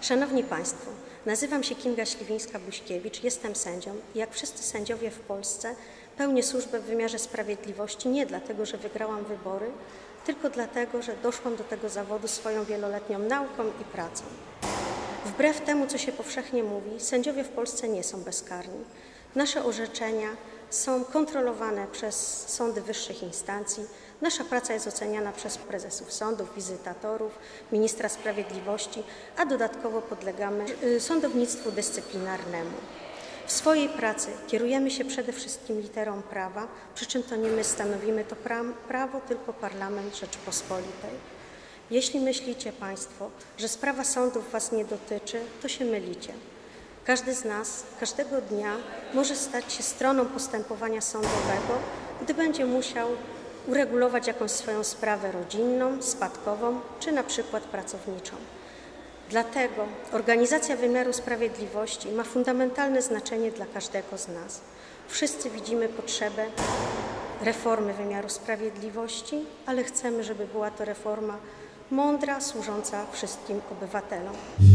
Szanowni Państwo, nazywam się Kinga Śliwińska-Buśkiewicz, jestem sędzią i jak wszyscy sędziowie w Polsce pełnię służbę w wymiarze sprawiedliwości nie dlatego, że wygrałam wybory, tylko dlatego, że doszłam do tego zawodu swoją wieloletnią nauką i pracą. Wbrew temu, co się powszechnie mówi, sędziowie w Polsce nie są bezkarni. Nasze orzeczenia są kontrolowane przez sądy wyższych instancji. Nasza praca jest oceniana przez prezesów sądów, wizytatorów, ministra sprawiedliwości, a dodatkowo podlegamy sądownictwu dyscyplinarnemu. W swojej pracy kierujemy się przede wszystkim literą prawa, przy czym to nie my stanowimy to prawo, tylko Parlament Rzeczypospolitej. Jeśli myślicie Państwo, że sprawa sądów Was nie dotyczy, to się mylicie. Każdy z nas każdego dnia może stać się stroną postępowania sądowego, gdy będzie musiał uregulować jakąś swoją sprawę rodzinną, spadkową czy na przykład pracowniczą. Dlatego organizacja wymiaru sprawiedliwości ma fundamentalne znaczenie dla każdego z nas. Wszyscy widzimy potrzebę reformy wymiaru sprawiedliwości, ale chcemy, żeby była to reforma mądra, służąca wszystkim obywatelom.